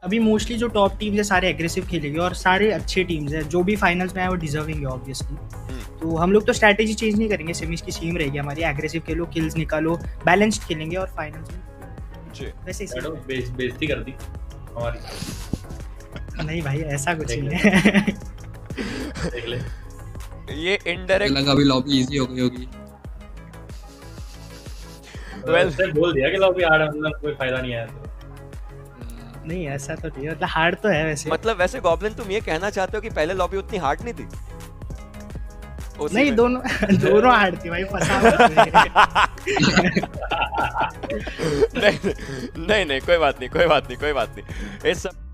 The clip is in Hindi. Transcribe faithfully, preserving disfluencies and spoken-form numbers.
अभी मोस्टली जो टॉप टीम्स है सारे एग्रेसिव खेलेंगे और सारे अच्छे टीम्स हैं, जो भी फाइनल्स में आए वो डिजर्विंग है ऑब्वियसली। तो हम लोग तो स्ट्रैटेजी चेंज नहीं करेंगे, सेमीज की सेम रहेगी हमारी, एग्रेसिव खेलो, किल्स निकालो, बैलेंस्ड खेलेंगे और फाइनल्स में जी वैसे चलो बेस बेइज्जती कर दी हमारी। नहीं भाई ऐसा कुछ नहीं है। देख ले ये इनडायरेक्ट लगा अभी लॉबी इजी हो गई होगी। Well- well, बोल दिया कि लॉबी हार्ड है, मतलब कोई फायदा नहीं आया तो। नहीं ऐसा तो नहीं, मतलब हार्ड तो है वैसे। मतलब वैसे गॉब्लिन तुम ये कहना चाहते हो कि पहले लॉबी उतनी हार्ड नहीं थी? उसी नहीं में- दोनों दोनों हार्ड थी भाई, फंसा नहीं नहीं नहीं कोई बात नहीं कोई बात नहीं कोई बात नहीं इस सब